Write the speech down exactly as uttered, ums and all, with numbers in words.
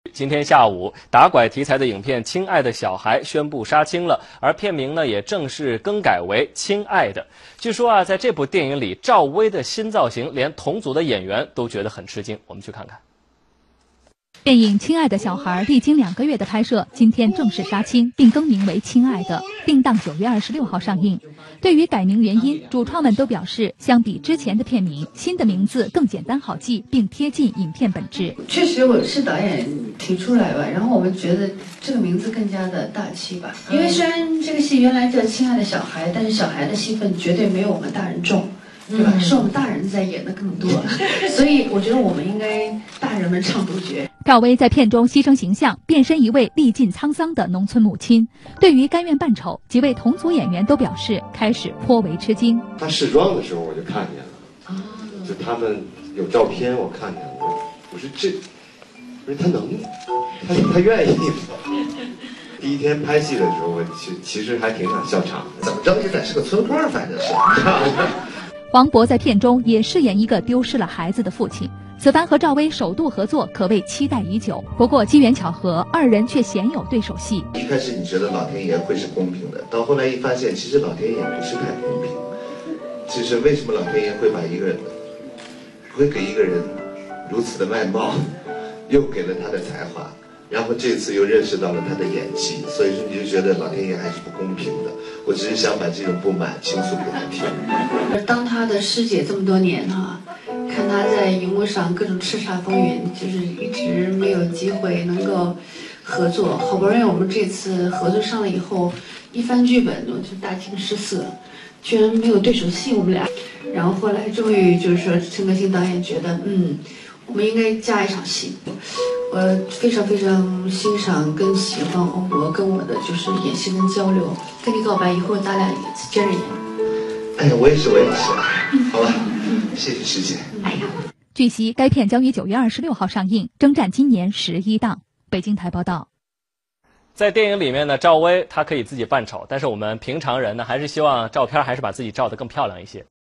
今天下午，打拐题材的影片《亲爱的小孩》宣布杀青了，而片名呢也正式更改为《亲爱的》。据说啊，在这部电影里，赵薇的新造型，连同组的演员都觉得很吃惊。我们去看看。 电影《亲爱的小孩》历经两个月的拍摄，今天正式杀青，并更名为《亲爱的》，定档九月二十六号上映。对于改名原因，主创们都表示，相比之前的片名，新的名字更简单好记，并贴近影片本质。 确实，我是导演提出来吧，然后我们觉得这个名字更加的大气吧。因为虽然这个戏原来叫《亲爱的小孩》，但是小孩的戏份绝对没有我们大人重。对吧？是我们大人在演的更多，所以我觉得我们应该大人们唱独角。 赵薇在片中牺牲形象，变身一位历尽沧桑的农村母亲。对于甘愿扮丑，几位同组演员都表示开始颇为吃惊。 她试妆的时候我就看见了，啊、就他们有照片我看见了，我说这，我说她能，她她愿意。第一天拍戏的时候，我其其实还挺想笑场的，怎么着也得是个村花，反正是。 黄渤在片中也饰演一个丢失了孩子的父亲，此番和赵薇首度合作，可谓期待已久。不过机缘巧合，二人却鲜有对手戏。 一开始你觉得老天爷会是公平的，到后来一发现，其实老天爷不是太公平。其实为什么老天爷会把一个人，会给一个人如此的外貌，又给了他的才华，然后这次又认识到了他的演技，所以说你就觉得老天爷还是不公平的。我只是想把这种不满倾诉给他听。 当他的师姐这么多年哈、啊，看他在荧幕上各种叱咤风云，就是一直没有机会能够合作。好不容易我们这次合作上了以后，一翻剧本我就大惊失色，居然没有对手戏我们俩。然后后来终于就是说陈可辛导演觉得，嗯，我们应该加一场戏。我非常非常欣赏跟喜欢黄渤跟我的就是演戏跟交流。跟你告白以后，咱俩接着演。 哎呀，我也是，我也是，好吧，谢谢师姐。 哎呀， 据悉，该片将于九月二十六号上映，征战今年十一档。北京台报道。 在电影里面呢，赵薇她可以自己扮丑，但是我们平常人呢，还是希望照片还是把自己照得更漂亮一些。